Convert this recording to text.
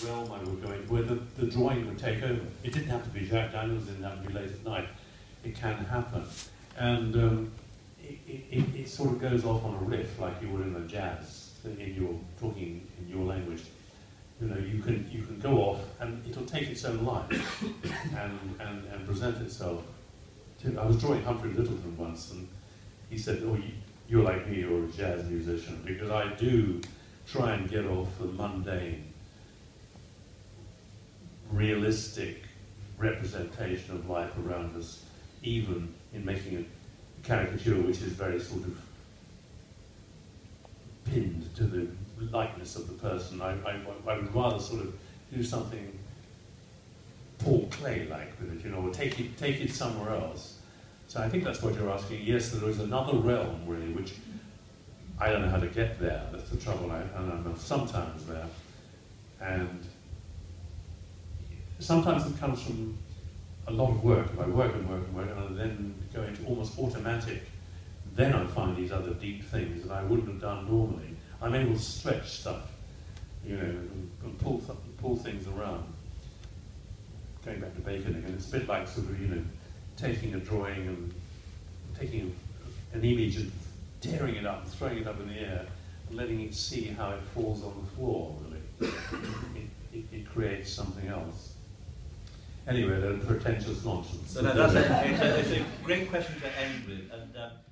realm I would go in, where the drawing would take over. It didn't have to be Jack Daniels, it didn't have to be late at night. It can happen. And it sort of goes off on a riff like you would in a jazz, talking in your language. You know, you can go off and it'll take its own life and present itself. I was drawing Humphrey Lyttelton once, and he said, "Oh, you're like me, you're a jazz musician," because I do try and get off the mundane, realistic representation of life around us, even in making a caricature which is very sort of pinned to the likeness of the person. I would rather sort of do something Paul Klee-like with it, you know, or take it somewhere else. So I think that's what you're asking. Yes, there is another realm, really, which I don't know how to get there. That's the trouble. I'm sometimes there. And sometimes it comes from a lot of work. If I work and work and work, and I then go into almost automatic, then I find these other deep things that I wouldn't have done normally. I'm able to stretch stuff, you know, and pull things around. Going back to Bacon again, it's a bit like sort of, you know, taking a drawing and taking an image and tearing it up and throwing it up in the air and letting it see how it falls on the floor, really. It creates something else. Anyway, they're pretentious nonsense. So it's a great question to end with. And